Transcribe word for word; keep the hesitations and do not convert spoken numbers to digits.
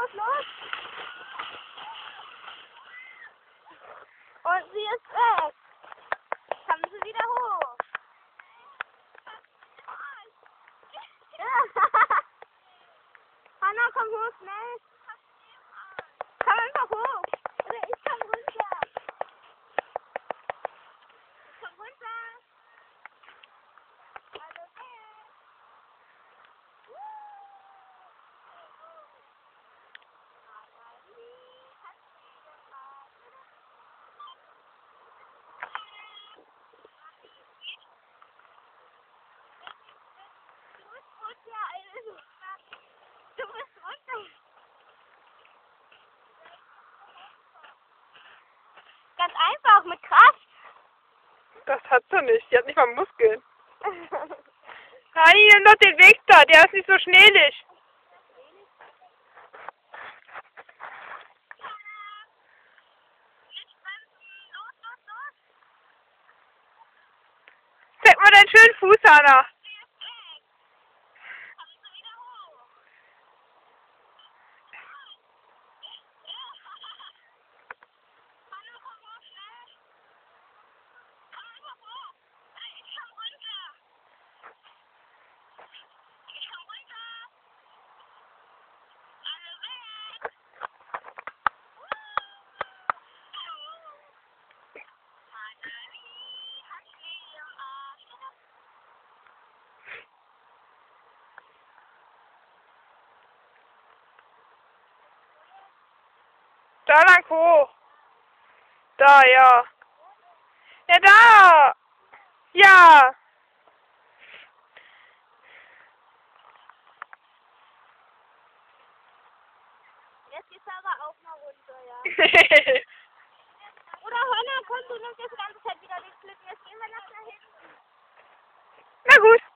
los, los. Und sie ist weg. Kommen Sie wieder hoch. Hanna, komm hoch, schnell. Komm einfach hoch. Oder ich komm runter. Ich komm runter. Hallo, du bist runter. Ganz einfach, mit Kraft. Das hat sie nicht. Die hat nicht mal Muskeln. Nein, nimm doch den Weg da. Der ist nicht so schnellig. Zeig mal deinen schönen Fuß, Hanna. Da lang hoch. Da, ja. Ja, da. Ja. Jetzt geht's aber auch mal runter, ja. Oder Hanna, komm, du nimmst jetzt die ganze Zeit wieder den Schlitten. Jetzt gehen wir nach da hinten. Na gut.